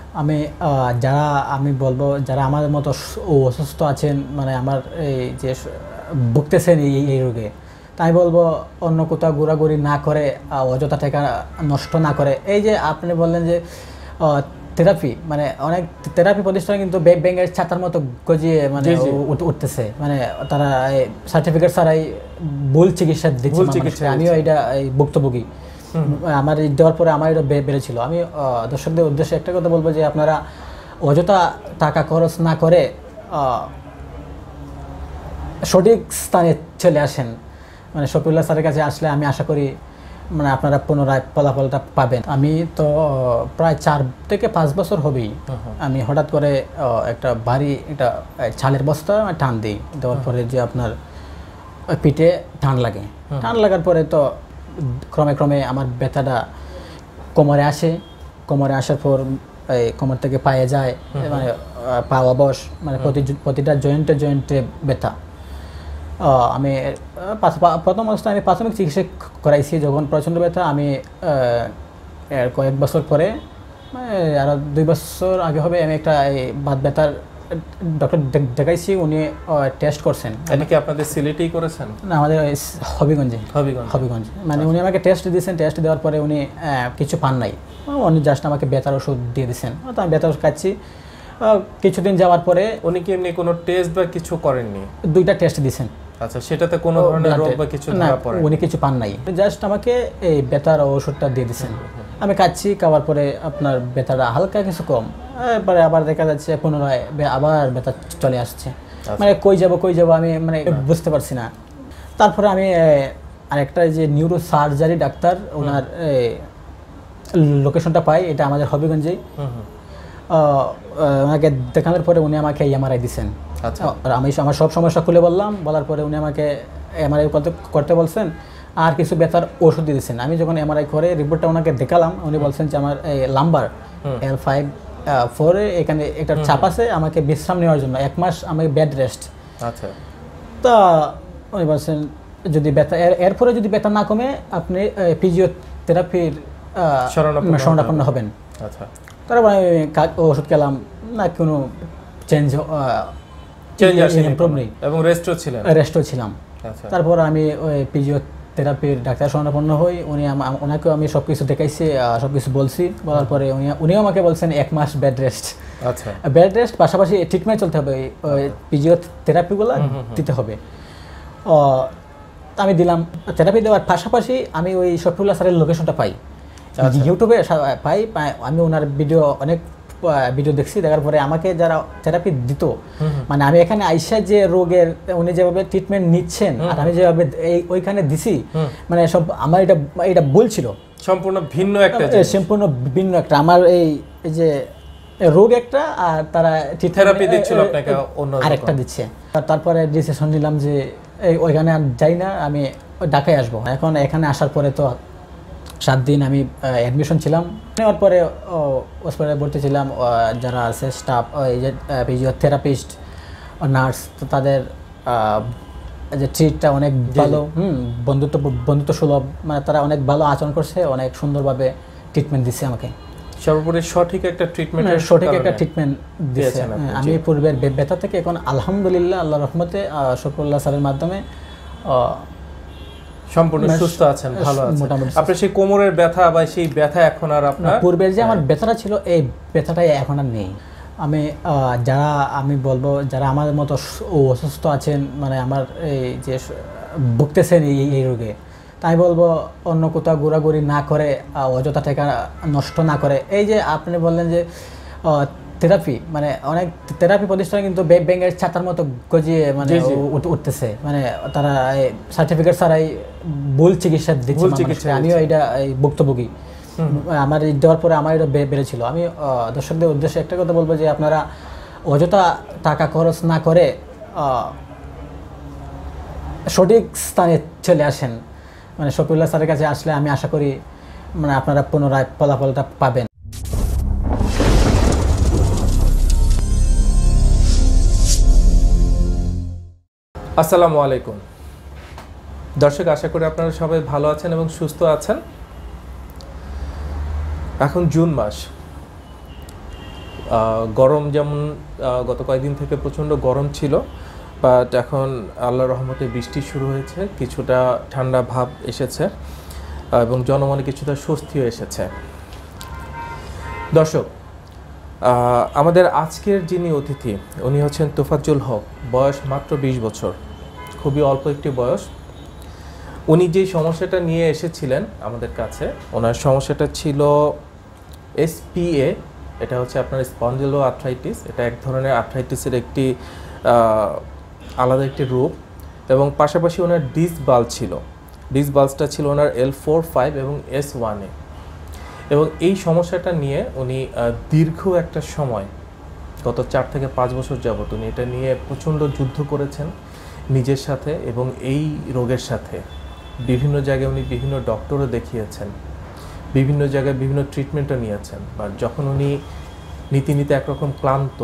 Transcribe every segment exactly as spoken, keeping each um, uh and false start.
আমি যারা আমি বলবো যারা আমাদের মতো অসুস্থ আছেন, মানে আমার এই যে ভুগতেছেন এই এই রোগে, তাই বলবো অন্য কোথাও ঘোরাঘুরি না করে, অযথা টাকা নষ্ট না করে, এই যে আপনি বললেন যে থেরাপি, মানে অনেক থেরাপি প্রতিষ্ঠানে কিন্তু ব্যাংকের ছাতার মতো গজিয়ে মানে উঠতেছে, মানে তারা সার্টিফিকেট ছাড়াই ভুল চিকিৎসা দিচ্ছে। আমিও এটা ভুক্তভোগী, আমার দেওয়ার পরে আমার এটা বেড়েছিল। আমি দর্শকদের উদ্দেশ্যে একটা কথা বলবো যে আপনারা অযথা টাকা খরচ না করে সঠিক স্থানে চলে আসেন। মানে শফিউল্লাহ স্যারের কাছে আসলে আমি আশা করি মানে আপনারা পুনরায় ফলাফলটা পাবেন। আমি তো প্রায় চার থেকে পাঁচ বছর হবেই আমি হঠাৎ করে একটা ভারী একটা ছালের বস্তা টান দিই, দেওয়ার পরে যে আপনার পিঠে টান লাগে, টান লাগার পরে তো ক্রমে ক্রমে আমার ব্যথাটা কোমরে আসে, কোমরে আসার পর এই কোমর থেকে পায়ে যায়, মানে পা অবশ, মানে প্রতি প্রতিটা জয়েন্টে জয়েন্টে ব্যথা। আমি প্রথম অবস্থায় আমি প্রাথমিক চিকিৎসা করাইছি, যখন প্রচণ্ড ব্যথা। আমি কয়েক বছর পরে আরও দুই বছর আগে হবে আমি একটা এই বাত ব্যথার ডক্টর দেখাইছি, উনি টেস্ট করছেন। এটা কি আপনাদের সিলেটেই করেছেন? না, আমাদের হবিগঞ্জে। হবিগঞ্জ হবিগঞ্জ মানে উনি আমাকে টেস্ট দিয়েছেন, টেস্ট দেওয়ার পরে উনি কিছু পান নাই, উনি জাস্ট আমাকে ব্যথার ওষুধ দিয়ে দিয়েছেন। তো আমি ব্যথার ওষুধ খাচ্ছি। কিছুদিন যাওয়ার পরে উনি কি এমনি কোনো টেস্ট বা কিছু করেননি? দুইটা টেস্ট দিয়েছেন। আচ্ছা, সেটাতে কোনো ধরনের রোগ বা কিছু ধরা পড়ে? উনি কিছু পান নাই, জাস্ট আমাকে এই ব্যথার ওষুধটা দিয়ে দিয়েছেন। আমি খাচ্ছি, খাওয়ার পরে আপনার ব্যথাটা হালকা কিছু কম, এরপরে আবার দেখা যাচ্ছে পুনরায় আবার ব্যথা চলে আসছে। মানে কই যাব কই যাব আমি মানে বুঝতে পারছি না। তারপরে আমি আরেকটা যে নিউরো সার্জারি ডাক্তার, ওনার লোকেশনটা পাই, এটা আমাদের হবিগঞ্জেই। ওনাকে দেখানোর পরে উনি আমাকে এমআরআই দিচ্ছেন। আচ্ছা, আমি আমার সব সমস্যা খুলে বললাম, বলার পরে উনি আমাকে এমআরআই করতে বলছেন, আর কিছু ব্যথার ওষুধ দিয়ে দিচ্ছেন। আমি যখন এমআরআই করে রিপোর্টটা ওনাকে দেখালাম, উনি বলছেন যে আমার এই লাম্বার এল ফাইভ ফোরে এখানে একটা চাপ আছে, আমাকে বিশ্রাম নেওয়ার জন্য এক মাস আমাকে বেড রেস্ট। আচ্ছা, তা উনি বলছেন যদি ব্যথা এরপরে যদি ব্যথা না কমে আপনি ফিজিওথেরাপির শরণাপন্ন হবেন। আচ্ছা, তারপর আমি ওষুধ খেলাম, না কোনো চেঞ্জ এবং রেস্টও ছিলেন রেস্টও ছিলাম। তারপর আমি ওই ফিজিওথেরাপির ডাক্তার শরণাপন্ন হই, উনি ওনাকেও আমি সব কিছু দেখাইছি, সব কিছু বলছি। বলার পরে উনি উনিও আমাকে বলছেন এক মাস বেড রেস্ট। আচ্ছা, বেড রেস্ট পাশাপাশি ট্রিটমেন্ট চলতে হবে, ওই ফিজিওথেরাপিগুলো দিতে হবে। আমি দিলাম, থেরাপি দেওয়ার পাশাপাশি আমি ওই শফিউল্লাহ স্যারের লোকেশনটা পাই, ইউটিউবে পাই। আমি ওনার ভিডিও অনেক ভিডিও দেখছি, দেখার পরে আমাকে যারা থেরাপি দিত, মানে আমি এখানে আইসা যে রোগের উনি যেভাবে ট্রিটমেন্ট নিচ্ছেন আর আমি যেভাবে ওইখানে দিছি, মানে সব আমার এটা এটা ভুল ছিল, সম্পূর্ণ ভিন্ন একটা সম্পূর্ণ ভিন্ন একটা আমার এই যে রোগ একটা, আর তারা থেরাপি দিচ্ছিল আপনাকে অন্য আরেকটা দিচ্ছে। তারপরে ডিসিশন নিলাম যে এই ওইখানে আর যাই না, আমি ঢাকায় আসবো। এখন এখানে আসার পরে তো সাত দিন আমি অ্যাডমিশন ছিলাম, নেওয়ার পরে হসপিটালে ভর্তি ছিলাম। যারা আছে স্টাফ, ওই যে ফিজিওথেরাপিস্ট, নার্স, তো তাদের যে ট্রিটটা অনেক ভালো, হুম বন্ধুত্ব বন্ধুত্ব সুলভ, মানে তারা অনেক ভালো আচরণ করছে, অনেক সুন্দরভাবে ট্রিটমেন্ট দিচ্ছে আমাকে। সর্বোপরি সঠিক একটা ট্রিটমেন্ট সঠিক একটা ট্রিটমেন্ট দিয়েছে। আমি পূর্বের ব্যথা থেকে এখন আলহামদুলিল্লাহ আল্লাহর রহমতে শফিউল্লাহ স্যারের মাধ্যমে সম্পূর্ণ সুস্থ আছেন, ভালো আছেন মোটামুটি। আপনার সেই কোমরের ব্যথা বা সেই ব্যথা এখন আর আপনার পূর্বের যে আমার ব্যথাটা ছিল, এই ব্যথাটাই এখন আর নেই। আমি যারা আমি বলবো যারা আমাদের মতো অসুস্থ আছেন, মানে আমার এই যে ভুগতেছেন এই এই রোগে, তাই বলবো অন্য কোথাও ঘোরাঘুরি না করে, অযথা টাকা নষ্ট না করে, এই যে আপনি বললেন যে থেরাপি, মানে অনেক থেরাপি প্রতিষ্ঠানে কিন্তু ব্যাংকের ছাতার মতো গজিয়ে মানে উঠতেছে, মানে তারা সার্টিফিকেট ছাড়াই ভুল চিকিৎসা দিচ্ছে। আমিও এটা ভুক্তভোগী, আমার দেওয়ার পরে আমার এটা বেড়েছিল। আমি দর্শকদের উদ্দেশ্যে একটা কথা বলবো যে আপনারা অযথা টাকা খরচ না করে সঠিক স্থানে চলে আসেন। মানে শফিউল্লাহ স্যারের কাছে আসলে আমি আশা করি মানে আপনারা পুনরায় ফলাফলটা পাবেন। আসসালামু আলাইকুম দর্শক, আশা করি আপনারা সবাই ভালো আছেন এবং সুস্থ আছেন। এখন জুন মাস, গরম যেমন গত কয়েকদিন থেকে প্রচণ্ড গরম ছিল, বাট এখন আল্লাহর রহমতে বৃষ্টি শুরু হয়েছে, কিছুটা ঠান্ডা ভাব এসেছে এবং জনমনে কিছুটা স্বস্তিও এসেছে। দর্শক, আমাদের আজকের যিনি অতিথি উনি হচ্ছেন তোফাজ্জল হক, বয়স মাত্র বিশ বছর, খুবই অল্প একটি বয়স। উনি যেই সমস্যাটা নিয়ে এসেছিলেন আমাদের কাছে, ওনার সমস্যাটা ছিল এসপিএ, এটা হচ্ছে আপনার স্পন্ডিলো আর্থ্রাইটিস। এটা এক ধরনের আর্থ্রাইটিসের একটি আলাদা একটি রূপ, এবং পাশাপাশি ওনার ডিস বাল্জ ছিল। ডিস বাল্জটা ছিল ওনার এল ফোর ফাইভ এবং এস ওয়ানে, এবং এই সমস্যাটা নিয়ে উনি দীর্ঘ একটা সময়, গত চার থেকে পাঁচ বছর যাবত উনি এটা নিয়ে প্রচণ্ড যুদ্ধ করেছেন নিজের সাথে এবং এই রোগের সাথে। বিভিন্ন জায়গায় উনি বিভিন্ন ডক্টরও দেখিয়েছেন, বিভিন্ন জায়গায় বিভিন্ন ট্রিটমেন্টও নিয়েছেন, বাট যখন উনি নীতি নীতি একরকম ক্লান্ত,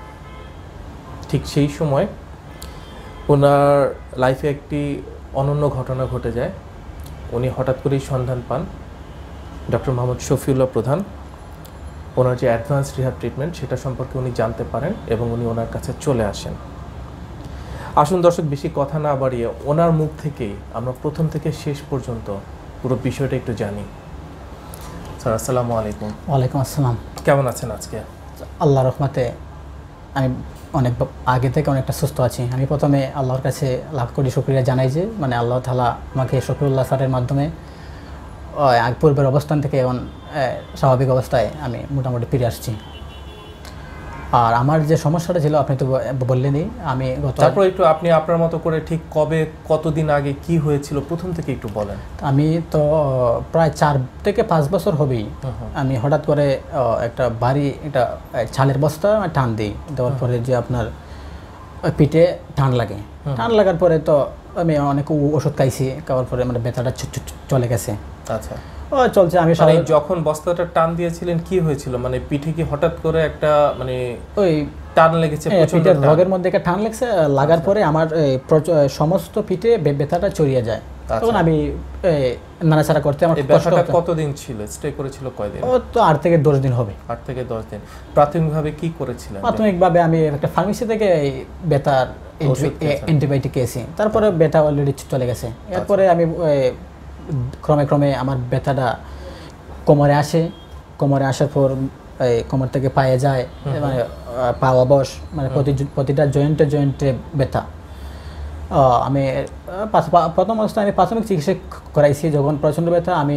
ঠিক সেই সময় ওনার লাইফে একটি অনন্য ঘটনা ঘটে যায়। উনি হঠাৎ করেই সন্ধান পান ডক্টর মোহাম্মদ শফিউল্লাহ প্রধান। ওনার যে অ্যাডভান্স রিহ্যাব ট্রিটমেন্ট সেটা সম্পর্কে উনি জানতে পারেন এবং উনি ওনার কাছে চলে আসেন। আসুন দর্শক, বেশি কথা না বাড়িয়ে ওনার মুখ থেকেই আমরা প্রথম থেকে শেষ পর্যন্ত পুরো বিষয়টা একটু জানি। স্যার, আসসালামু আলাইকুম। ওয়ালাইকুম আসসালাম। কেমন আছেন আজকে? আল্লাহর রহমতে আমি অনেক আগে থেকে অনেকটা সুস্থ আছি। আমি প্রথমে আল্লাহর কাছে লাখ কোটি শুকরিয়া জানাই যে মানে আল্লাহ তাআলা আমাকে শফিউল্লাহ স্যারের মাধ্যমে আগ পূর্বের অবস্থান থেকে এখন স্বাভাবিক অবস্থায় আমি মোটামুটি ফিরে আসছি। আর আমার যে সমস্যাটা ছিল আপনি তো বললেনই, আমি গত তারপর একটু আপনি আপনার মতো করে ঠিক কবে কতদিন আগে কি হয়েছিল প্রথম থেকে একটু বলেন। আমি তো প্রায় চার থেকে পাঁচ বছর হবেই। আমি হঠাৎ করে একটা বাড়ি একটা ছালের বস্তা টান দিই, দেওয়ার পরে যে আপনার পিঠে টান লাগে। টান লাগার পরে তো আমি অনেক ওষুধ খাইছি, খাওয়ার পরে মানে ব্যথাটা চলে গেছে। আচ্ছা, ও চলছে। আমি যখন বস্তাটা টান দিয়েছিলেন কি হয়েছিল, মানে পিঠে কি হঠাৎ করে একটা মানে ওই টান লেগেছে? পিঠের রগের মধ্যে একটা টান লেগেছে, লাগার পরে আমার সমস্ত পিঠে ব্যথাটা ছড়িয়ে যায়। তখন আমি নাড়াচাড়া করতে আমার ব্যথাটা কতদিন ছিল, স্টে করেছিল কয়দিন? ও তো আট থেকে দশ দিন হবে। আট থেকে দশ দিন। প্রাথমিকভাবে কি করেছিলেন? প্রাথমিকভাবে আমি একটা ফার্মেসি থেকে ব্যথার অ্যান্টিবায়োটিক খেয়েছি, তারপরে ব্যথা অলরেডি চলে গেছে। এরপরে আমি ক্রমে ক্রমে আমার ব্যথাটা কোমরে আসে, কোমরে আসার পর কোমর থেকে পায়ে যায়, মানে পা অবশ, মানে প্রতিটা জয়েন্টে জয়েন্টে ব্যথা। আমি প্রথম অবস্থায় আমি প্রাথমিক চিকিৎসা করাইছি। যখন প্রচণ্ড ব্যথা, আমি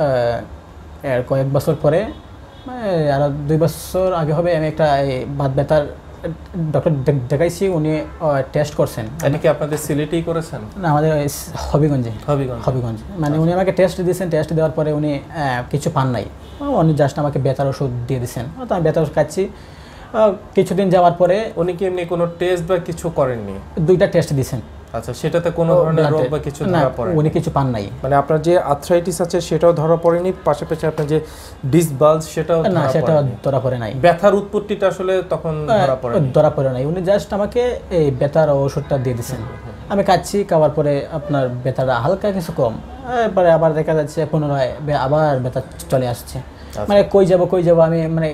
এর কয়েক বছর পরে আরও দুই বছর আগে হবে আমি একটা বাত ব্যথার ডক্টর দেখাইছি। উনি টেস্ট করছেন। এটা কি আপনাদের সিলেটেই করেছেন? না, আমাদের হবিগঞ্জে। হবিগঞ্জ হবিগঞ্জ মানে উনি আমাকে টেস্ট দিয়েছেন। টেস্ট দেওয়ার পরে উনি কিছু পান নাই, উনি জাস্ট আমাকে ব্যথার ওষুধ দিয়ে দিয়েছেন। তো আমি ব্যথার ওষুধ খাচ্ছি। কিছুদিন যাওয়ার পরে উনি কি এমনি কোনো টেস্ট বা কিছু করেননি? দুইটা টেস্ট দিয়েছেন। আচ্ছা, সেটাতে কোনো ধরনের রোগ বা কিছু ধরা পড়ে? উনি কিছু পান নাই। মানে আপনার যে আর্থ্রাইটিস আছে সেটাও ধরা পড়েনি, পাশাপাশি আপনার যে ডিস বাল্জ সেটাও না, সেটাও ধরা পড়ে নাই। ব্যথার উৎপত্তিটা আসলে তখন ধরা পড়ে ধরা পড়ে নাই। উনি জাস্ট আমাকে এই ব্যথার ওষুধটা দিয়ে দিয়েছেন। আমি খাচ্ছি, খাওয়ার পরে আপনার ব্যথাটা হালকা কিছু কম, এরপরে আবার দেখা যাচ্ছে পুনরায় আবার ব্যথা চলে আসছে। মানে কই যাব কই যাব আমি মানে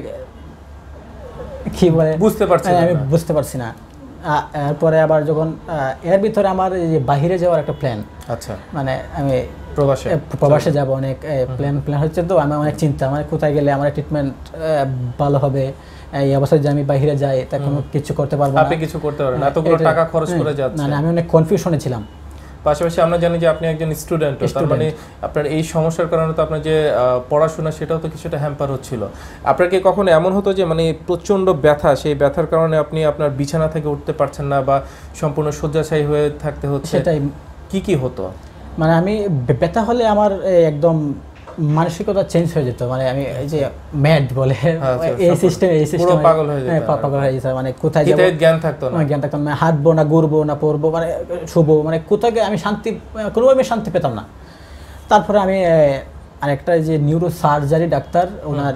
কি বলে বুঝতে পারছি না, আমি বুঝতে পারছি না। এরপরে আবার যখন এর ভিতরে আমার বাহিরে যাওয়ার একটা প্ল্যান, আচ্ছা মানে আমি প্রবাসে প্রবাসে যাব, অনেক প্ল্যান প্ল্যান হচ্ছে। তো আমি অনেক চিন্তা, মানে কোথায় গেলে আমার ট্রিটমেন্ট ভালো হবে। এই অবস্থায় যে আমি বাইরে যাই তা কোনো কিছু করতে পারবো না। আপনি কিছু করতে পারবেন না, এতগুলো টাকা খরচ করে যাচ্ছে। না, আমি অনেক কনফিউশনে ছিলাম। পাশাপাশি আমরা জানি যে আপনি একজন স্টুডেন্ট, তার মানে আপনার এই সমস্যার কারণে তো আপনার যে পড়াশোনা সেটাও তো কিছুটা হ্যাম্পার হচ্ছিল। আপনার কি কখনো এমন হতো যে মানে প্রচণ্ড ব্যথা, সেই ব্যথার কারণে আপনি আপনার বিছানা থেকে উঠতে পারছেন না বা সম্পূর্ণ শয্যাশায়ী হয়ে থাকতে হচ্ছে? সেটাই। কি কি হতো? মানে আমি ব্যথা হলে আমার একদম মানসিকতা চেঞ্জ হয়ে যেত। মানে আমি এই যে ম্যাড বলে এই সিস্টেম এই সিস্টেম পাগল হয়ে যেত। পাগল হয়ে যেত। মানে কোথায় যাব জ্ঞান থাকতো না, জ্ঞান থাকতো না। হাঁটবো না, ঘুরবো না, পড়বো, মানে শুবো, মানে কোথায় আমি শান্তি, কোনোভাবে শান্তি পেতাম না। তারপরে আমি আরেকটা যে নিউরো সার্জারি ডাক্তার, ওনার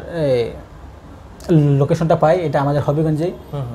লোকেশনটা পাই, এটা আমাদের হবিগঞ্জেই।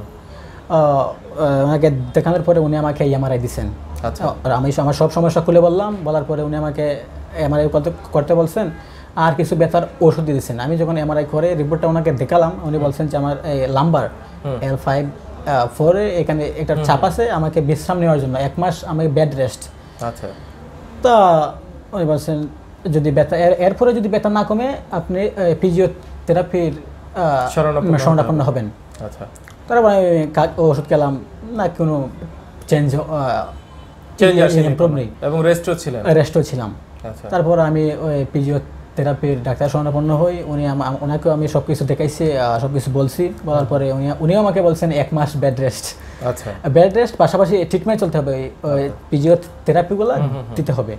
ওনাকে দেখানোর পরে উনি আমাকে এমআরআই দিচ্ছেন। আচ্ছা, আর আমি আমার সব সমস্যা খুলে বললাম, বলার পরে উনি আমাকে এমআরআই করতে বলছেন। আর কিছু ব্যথার ওষুধ দিয়েছেন। আমি যখন এমআরআই করে রিপোর্টটা ওনাকে দেখালাম, উনি বলছেন যে আমার লাম্বার এল ফাইভ ফোরে এখানে একটা চাপ আছে, আমাকে বিশ্রাম নেওয়ার জন্য এক মাস আমাকে বেড রেস্ট। আচ্ছা, তা উনি বলছেন যদি ব্যথা এরপরে যদি ব্যথা না কমে আপনি ফিজিওথেরাপির শরণাপন্ন হবেন। আচ্ছা, তারপর আমি ওষুধ খেলাম না, কোনো চেঞ্জ চেঞ্জ আসেনি এবং রেস্টও ছিলেন রেস্টও ছিলাম। আচ্ছা, তারপর আমি ওই ফিজিওথেরাপির ডাক্তার শরণাপন্ন হই। উনি ওনাকেও আমি সব কিছু দেখাইছি, সব কিছু বলছি, বলার পরে উনি উনিও আমাকে বলছেন এক মাস বেড রেস্ট। আচ্ছা, বেড রেস্ট পাশাপাশি ট্রিটমেন্ট চলতে হবে, ওই ফিজিওথেরাপিগুলো দিতে হবে।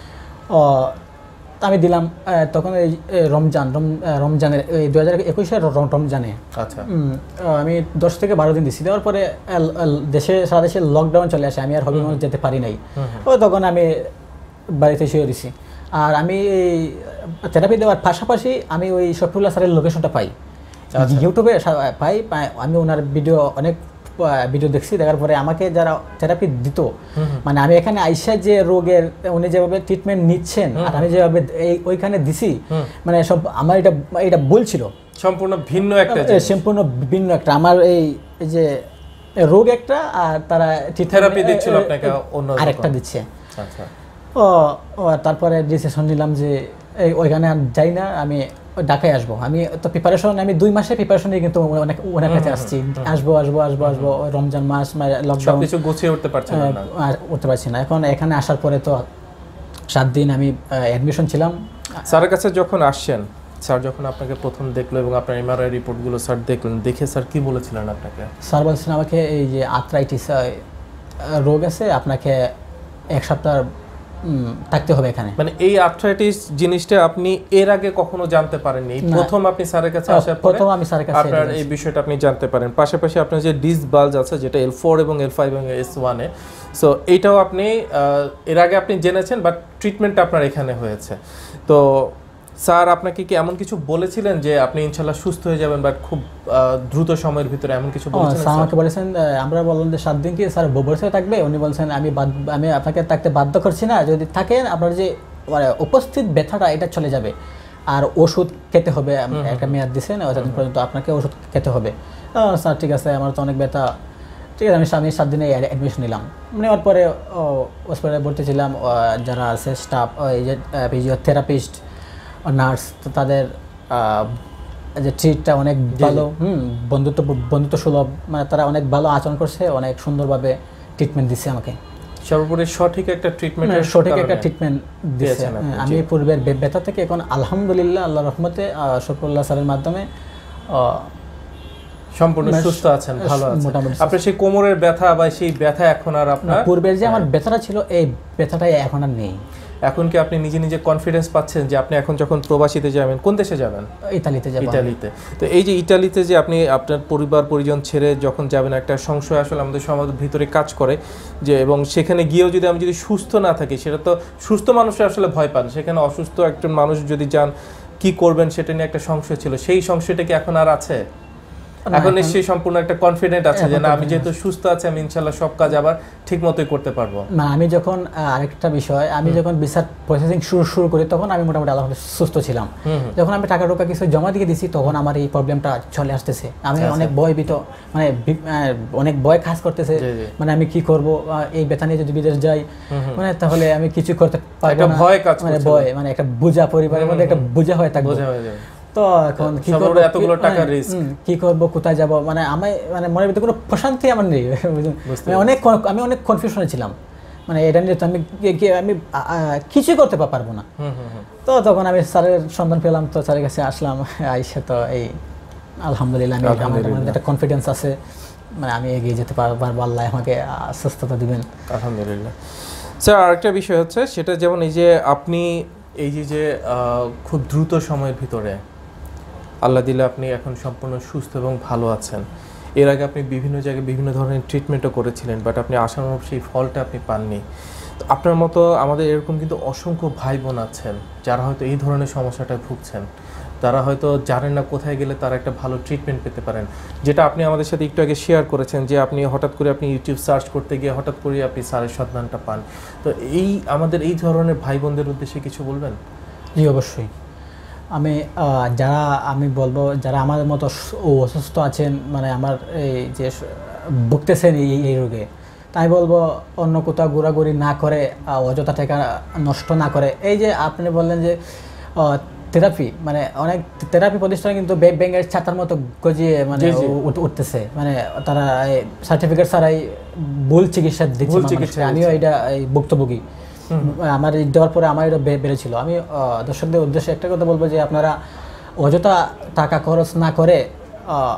আমি দিলাম তখন এই রমজান রমজানের এই দু হাজার একুশের রমজানে। আচ্ছা, আমি দশ থেকে বারো দিন দিচ্ছি। দেওয়ার পরে দেশে সারা দেশে লকডাউন চলে আসে, আমি আর হবি মনে যেতে পারি নাই। ও তখন আমি বাড়িতে শুয়ে দিছি। আর আমি এই থেরাপি দেওয়ার পাশাপাশি আমি ওই শফিউল্লাহ স্যারের লোকেশনটা পাই, ইউটিউবে পাই। আমি ওনার ভিডিও অনেক ভিডিও দেখছি, দেখার পরে আমাকে যারা থেরাপি দিত, মানে আমি এখানে আইসা যে রোগের উনি যেভাবে ট্রিটমেন্ট নিচ্ছেন আর আমি যেভাবে ওইখানে দিছি, মানে সব আমার এটা এটা ভুল ছিল, সম্পূর্ণ ভিন্ন একটা সম্পূর্ণ ভিন্ন একটা আমার এই যে রোগ একটা আর তারা থেরাপি দিচ্ছিল আপনাকে অন্য আরেকটা দিচ্ছে। আচ্ছা, ও তারপরে ডিসিশন নিলাম যে এই ওইখানে যাই না, আমি ঢাকায় আসবো। আমি তো প্রিপারেশন আমি দুই মাসে প্রিপারেশন নিয়ে কিন্তু অনেক ওনার কাছে আসছি, আসবো আসবো আসবো আসবো রমজান মাস লকডাউন কিছু গুছিয়ে উঠতে পারছেন না, উঠতে পারছি না। এখন এখানে আসার পরে তো সাত দিন আমি অ্যাডমিশন ছিলাম। স্যারের কাছে যখন আসছেন, স্যার যখন আপনাকে প্রথম দেখলো এবং আপনার এমআরআই রিপোর্টগুলো স্যার দেখলেন, দেখে স্যার কি বলেছিলেন আপনাকে? স্যার বলছেন আমাকে এই যে আর্থ্রাইটিস রোগ আছে, আপনাকে এক সপ্তাহ থাকতে হবে এখানে। মানে এই আর্থ্রাইটিস জিনিসটা আপনি এর আগে কখনো জানতে পারেননি, প্রথম আপনি স্যারের কাছে আসার পরে প্রথম আমি স্যারের কাছে আপনার এই বিষয়টা আপনি জানতে পারেন। পাশাপাশি আপনার যে ডিস বালজ আছে যেটা এল ফোর এবং এল ফাইভ এবং এস ওয়ান এ, সো এইটাও আপনি এর আগে আপনি জেনেছেন, বাট ট্রিটমেন্টটা আপনার এখানে হয়েছে। তো স্যার আপনাকে কি এমন কিছু বলেছিলেন যে আপনি ইনশাআল্লাহ সুস্থ হয়ে যাবেন, বাট খুব দ্রুত সময়ের ভিতরে এমন কিছু বলেছিলেন? স্যার আমাকে বলেছেন, আমরা বললাম যে সাত দিন কি স্যার বসে থাকবে? উনি বলছেন আমি আমি আপনাকে থাকতে বাধ্য করছি না, যদি থাকেন আপনার যে মানে উপস্থিত ব্যথাটা এটা চলে যাবে, আর ওষুধ খেতে হবে, একটা মেয়াদ দিয়েছেন ওতদিন পর্যন্ত আপনাকে ওষুধ খেতে হবে। স্যার ঠিক আছে, আমার তো অনেক ব্যথা, ঠিক আছে। আমি আমি সাত দিনে অ্যাডমিশন নিলাম। নেওয়ার পরে হসপিটালে ভর্তি ছিলাম। যারা আছে স্টাফ, এই যে ফিজিওথেরাপিস্ট, নার্স, তো তাদের যে ট্রিটটা অনেক ভালো, হুম বন্ধুত্ব বন্ধুত্ব সুলভ, মানে তারা অনেক ভালো আচরণ করছে, অনেক সুন্দরভাবে ট্রিটমেন্ট দিচ্ছে আমাকে। সর্বোপরি সঠিক একটা ট্রিটমেন্ট সঠিক একটা ট্রিটমেন্ট দিয়েছে। আমি পূর্বের ব্যথা থেকে এখন আলহামদুলিল্লাহ আল্লাহর রহমতে শফিউল্লাহ স্যারের মাধ্যমে সম্পূর্ণ সুস্থ আছেন, ভালো আছেন। আপনার সেই কোমরের ব্যথা বা সেই ব্যথা এখন আর আপনার পূর্বের যে আমার ব্যথাটা ছিল এই ব্যথাটাই এখন আর নেই। এখন কি আপনি নিজে নিজে কনফিডেন্স পাচ্ছেন যে আপনি এখন যখন প্রবাসীতে যাবেন, কোন দেশে যাবেন? ইতালিতে যাব। ইতালিতে। তো এই যে ইতালিতে যে আপনি আপনার পরিবার পরিজন ছেড়ে যখন যাবেন, একটা সংশয় আসলে আমাদের সমাজের ভিতরে কাজ করে যে, এবং সেখানে গিয়েও যদি আমি যদি সুস্থ না থাকি, সেটা তো সুস্থ মানুষরা আসলে ভয় পান, সেখানে অসুস্থ একজন মানুষ যদি যান কি করবেন সেটা নিয়ে একটা সংশয় ছিল, সেই সংশয়টা কি এখন আর আছে? এখন নিশ্চয়ই সম্পূর্ণ একটা কনফিডেন্ট আছে যে না, আমি যেহেতু সুস্থ আছি, আমি ইনশাআল্লাহ সব কাজ আবার ঠিক মতোই করতে পারবো। না, আমি যখন আরেকটা বিষয়, আমি যখন ভিসার প্রসেসিং শুরু শুরু করি তখন আমি মোটামুটি আলহামদুলিল্লাহ সুস্থ ছিলাম। যখন আমি টাকা টাকা কিছু জমা দিয়ে দিছি তখন আমার এই প্রবলেমটা চলে আসতেছে। আমি অনেক ভয় ভীত, মানে অনেক ভয় কাজ করতেছে, মানে আমি কি করব এই ব্যথা নিয়ে যদি বিদেশ যাই, মানে তাহলে আমি কিছু করতে পারবো না, ভয় কাজ করছে, মানে ভয়, মানে একটা বোঝা, পরিবারের মধ্যে একটা বোঝা হয়ে থাকবে। তো এখন কি করব, এতগুলো টাকা রিস্ক, কি করব, কোথায় যাব, মানে আমি মানে মনের ভিতরে কোনো প্রশান্তি আমার নেই। আমি অনেক আমি অনেক কনফিউশনে ছিলাম, মানে এটা নিয়ে তো আমি আমি কিছু করতে পারবো না। তো তখন আমি স্যারের সন্ধান পেলাম, তো স্যারের কাছে আসলাম, আইসা তো এই আলহামদুলিল্লাহ আমি আমার একটা কনফিডেন্স আছে, মানে আমি এগিয়ে যেতে পারবো, আল্লাহ আমাকে সুস্থতা দিবেন আলহামদুলিল্লাহ। স্যার আরেকটা বিষয় হচ্ছে সেটা, যেমন এই যে আপনি এই যে যে খুব দ্রুত সময়ের ভিতরে আল্লাহ দিলে আপনি এখন সম্পূর্ণ সুস্থ এবং ভালো আছেন। এর আগে আপনি বিভিন্ন জায়গায় বিভিন্ন ধরনের ট্রিটমেন্টও করেছিলেন, বাট আপনি আশানুরূপ সেই ফলটা আপনি পাননি। তো আপনার মতো আমাদের এরকম কিন্তু অসংখ্য ভাই বোন আছেন যারা হয়তো এই ধরনের সমস্যাটায় ভুগছেন, তারা হয়তো জানেন না কোথায় গেলে তারা একটা ভালো ট্রিটমেন্ট পেতে পারেন, যেটা আপনি আমাদের সাথে একটু আগে শেয়ার করেছেন যে আপনি হঠাৎ করে আপনি ইউটিউব সার্চ করতে গিয়ে হঠাৎ করে আপনি স্যারের সন্ধানটা পান। তো এই আমাদের এই ধরনের ভাই বোনদের উদ্দেশ্যে কিছু বলবেন? জি অবশ্যই। আমি আহ, যারা আমি বলবো যারা আমাদের মতো স- ও অসুস্থ আছেন, মানে আমার এই যে স- ভুগতেছেন এই এই রোগে, তাই বলবো অন্য কোথাও ঘোরাঘুরি না করে, আহ, অযথা টাকা নষ্ট না করে, এই যে আপনি বললেন যে থেরাপি, মানে অনেক থেরাপি প্রতিষ্ঠানে কিন্তু ব্যাং- ব্যাঙের ছাতার মতো গজিয়ে মানে জি, জি। উ- উঠ- উঠতেছে, মানে তারা সার্টিফিকেট ছাড়াই ভুল চিকিৎসা দিচ্ছে ভুল মানুষকে। চিকিৎসা আমিও এটা এই ভুক্তভোগী। আমার এই দেওয়ার পরে আমার এটা বে- বেড়েছিল। আমি আহ, দর্শকদের উদ্দেশ্যে একটা কথা বলবো যে আপনারা অযথা টাকা খরচ না করে আহ,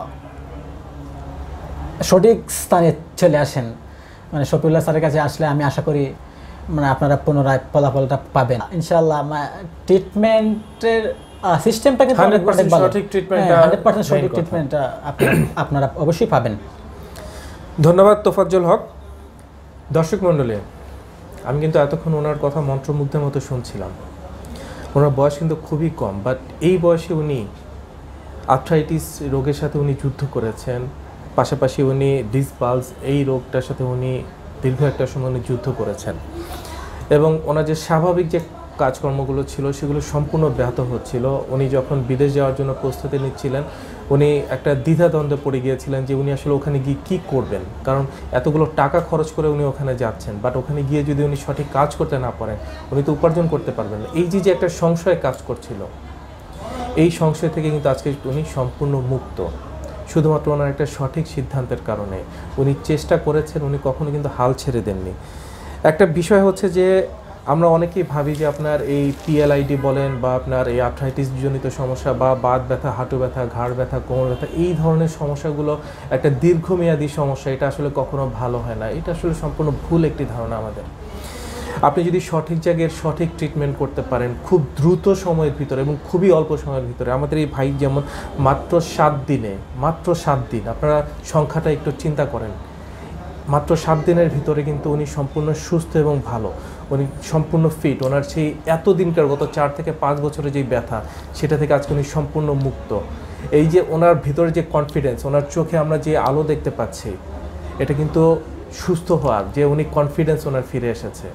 সঠিক স্থানে চলে আসেন। মানে শফিউল্লাহ স্যারের কাছে আসলে আমি আশা করি মানে আপনারা পুনরায় ফলাফলটা পাবেন ইনশাআল্লাহ। ট্রিটমেন্টের সিস্টেমটা কিন্তু অনেক হান্ড্রেড পার্সেন্ট ভালো। সঠিক ট্রিটমেন্টটা হান্ড্রেড পার্সেন্ট main সঠিক কথা। ট্রিটমেন্টটা আপনারা অবশ্যই পাবেন। ধন্যবাদ তোফাজ্জল হক। দর্শক মণ্ডলী, আমি কিন্তু এতক্ষণ ওনার কথা মন্ত্রমুগ্ধের মতো শুনছিলাম। ওনার বয়স কিন্তু খুবই কম, বাট এই বয়সে উনি আর্থ্রাইটিস রোগের সাথে উনি যুদ্ধ করেছেন। পাশাপাশি উনি ডিসবালস এই রোগটার সাথে উনি দীর্ঘ একটা সময় উনি যুদ্ধ করেছেন, এবং ওনার যে স্বাভাবিক যে কাজকর্মগুলো ছিল সেগুলো সম্পূর্ণ ব্যাহত হচ্ছিল। উনি যখন বিদেশ যাওয়ার জন্য প্রস্তুতি নিচ্ছিলেন, উনি একটা দ্বিধাদ্বন্দ্বে পড়ে গিয়েছিলেন যে উনি আসলে ওখানে গিয়ে কী করবেন, কারণ এতগুলো টাকা খরচ করে উনি ওখানে যাচ্ছেন, বাট ওখানে গিয়ে যদি উনি সঠিক কাজ করতে না পারেন উনি তো উপার্জন করতে পারবেন না। এই যে যে একটা সংশয় কাজ করছিল, এই সংশয় থেকে কিন্তু আজকে উনি সম্পূর্ণ মুক্ত, শুধুমাত্র ওনার একটা সঠিক সিদ্ধান্তের কারণে। উনি চেষ্টা করেছেন, উনি কখনো কিন্তু হাল ছেড়ে দেননি। একটা বিষয় হচ্ছে যে আমরা অনেকেই ভাবি যে আপনার এই পিএলআইডি বলেন বা আপনার এই আর্থ্রাইটিস জনিত সমস্যা বা বাত ব্যথা, হাঁটু ব্যথা, ঘাড় ব্যথা, কোমর ব্যথা, এই ধরনের সমস্যাগুলো একটা দীর্ঘমেয়াদী সমস্যা, এটা আসলে কখনো ভালো হয় না। এটা আসলে সম্পূর্ণ ভুল একটি ধারণা আমাদের। আপনি যদি সঠিক জায়গায় সঠিক ট্রিটমেন্ট করতে পারেন খুব দ্রুত সময়ের ভিতরে এবং খুবই অল্প সময়ের ভিতরে, আমাদের এই ভাই যেমন মাত্র সাত দিনে মাত্র সাত দিন আপনারা সংখ্যাটা একটু চিন্তা করেন, মাত্র সাত দিনের ভিতরে কিন্তু উনি সম্পূর্ণ সুস্থ এবং ভালো, উনি সম্পূর্ণ ফিট। ওনার সেই এতদিনকার গত চার থেকে পাঁচ বছরের যেই ব্যথা, সেটা থেকে আজকে উনি সম্পূর্ণ মুক্ত। এই যে ওনার ভিতরে যে কনফিডেন্স, ওনার চোখে আমরা যে আলো দেখতে পাচ্ছি, এটা কিন্তু সুস্থ হওয়ার যে উনি কনফিডেন্স ওনার ফিরে এসেছে।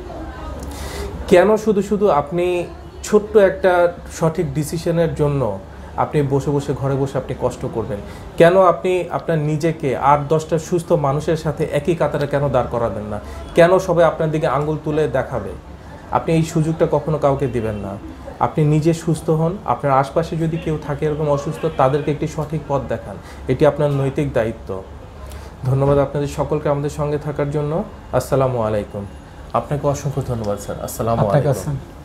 কেন শুধু শুধু আপনি ছোট্ট একটা সঠিক ডিসিশনের জন্য আপনি বসে বসে ঘরে বসে আপনি কষ্ট করবেন? কেন আপনি আপনার নিজেকে আট দশটা সুস্থ মানুষের সাথে একই কাতারে কেন দাঁড় করাবেন না? কেন সবাই আপনার দিকে আঙ্গুল তুলে দেখাবে? আপনি এই সুযোগটা কখনো কাউকে দিবেন না। আপনি নিজে সুস্থ হন, আপনার আশপাশে যদি কেউ থাকে এরকম অসুস্থ, তাদেরকে একটি সঠিক পথ দেখান, এটি আপনার নৈতিক দায়িত্ব। ধন্যবাদ আপনাদের সকলকে আমাদের সঙ্গে থাকার জন্য। আসসালামু আলাইকুম। আপনাকে অসংখ্য ধন্যবাদ স্যার। আসসালামু আপনাকে আলাইকুম। আসসালাম।